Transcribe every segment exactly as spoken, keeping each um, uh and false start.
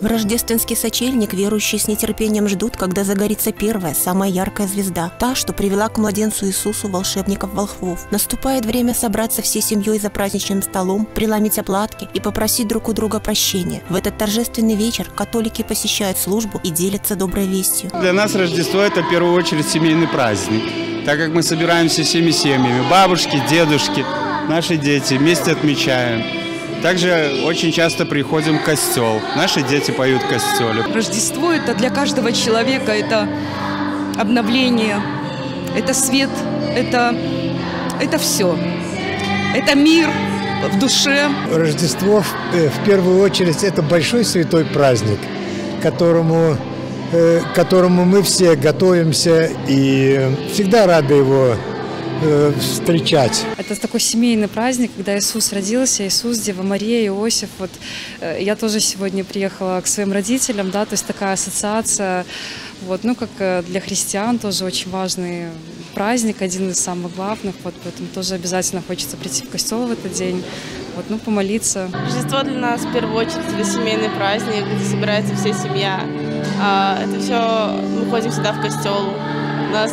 рождественский сочельник верующие с нетерпением ждут, когда загорится первая, самая яркая звезда, та, что привела к младенцу Иисусу волшебников-волхвов. Наступает время собраться всей семьей за праздничным столом, преломить оплатки и попросить друг у друга прощения. В этот торжественный вечер католики посещают службу и делятся доброй вестью. Для нас Рождество – это в первую очередь семейный праздник, так как мы собираемся всеми семьями, бабушки, дедушки, наши дети, вместе отмечаем. Также очень часто приходим в костел. Наши дети поют в костеле. Рождество – это для каждого человека, это обновление, это свет, это, это все. Это мир в душе. Рождество в первую очередь это большой святой праздник, которому, к которому мы все готовимся и всегда рады его встречать. Это такой семейный праздник, когда Иисус родился, Иисус, Дева Мария, Иосиф. Вот я тоже сегодня приехала к своим родителям, да, то есть такая ассоциация, вот, ну, как для христиан тоже очень важный праздник, один из самых главных, вот, поэтому тоже обязательно хочется прийти в костел в этот день, вот, ну, помолиться. Рождество для нас в первую очередь это семейный праздник, где собирается вся семья. Это все, мы ходим всегда в костел, у нас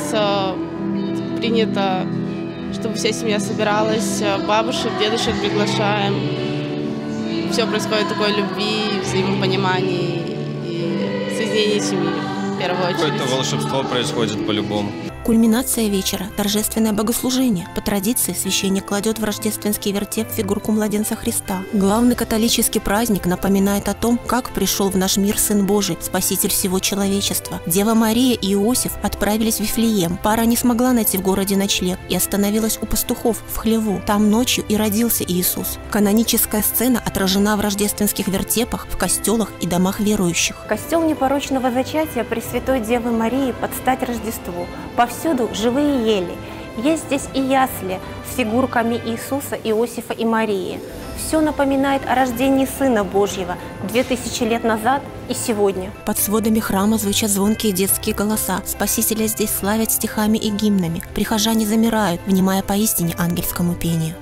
принято, чтобы вся семья собиралась, бабушек, дедушек приглашаем. Все происходит в такой любви, взаимопонимании и соединении семьи в первую очередь. Какое-то волшебство происходит по-любому. Кульминация вечера – торжественное богослужение. По традиции священник кладет в рождественский вертеп фигурку младенца Христа. Главный католический праздник напоминает о том, как пришел в наш мир Сын Божий, Спаситель всего человечества. Дева Мария и Иосиф отправились в Вифлеем. Пара не смогла найти в городе ночлег и остановилась у пастухов в хлеву. Там ночью и родился Иисус. Каноническая сцена отражена в рождественских вертепах, в костелах и домах верующих. Костел непорочного зачатия Пресвятой Девы Марии под стать Рождеству. Повсюду живые ели. Есть здесь и ясли с фигурками Иисуса, Иосифа и Марии. Все напоминает о рождении Сына Божьего две тысячи лет назад и сегодня. Под сводами храма звучат звонкие детские голоса. Спасителя здесь славят стихами и гимнами. Прихожане замирают, внимая поистине ангельскому пению.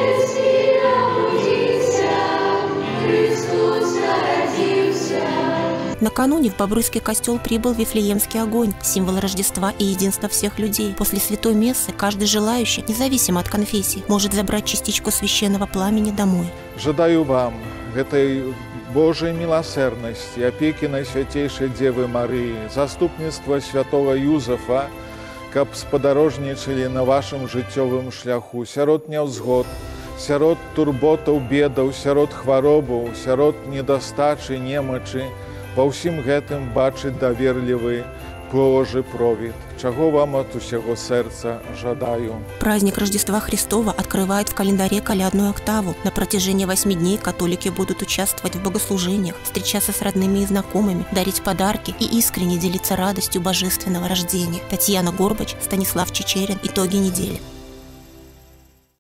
Накануне в Бобруйский костел прибыл Вифлеемский огонь, символ Рождества и единства всех людей. После святой мессы каждый желающий, независимо от конфессии, может забрать частичку священного пламени домой. Жадаю вам этой Божьей милосердности, опеки Найсвятейшей Девы Марии, заступництва святого Юзефа, каб спадарожнічалі на вашым жыццёвым шляху, сярод няўзгод, сярод турботаў, бедаў, сярод хваробаў, сярод недастачы, немачы, па ўсім гэтым бачыць даверлівы Божий провід, чего вам от усего сердца жадаю. Праздник Рождества Христова открывает в календаре колядную октаву. На протяжении восьми дней католики будут участвовать в богослужениях, встречаться с родными и знакомыми, дарить подарки и искренне делиться радостью божественного рождения. Татьяна Горбач, Станислав Чечерин. Итоги недели.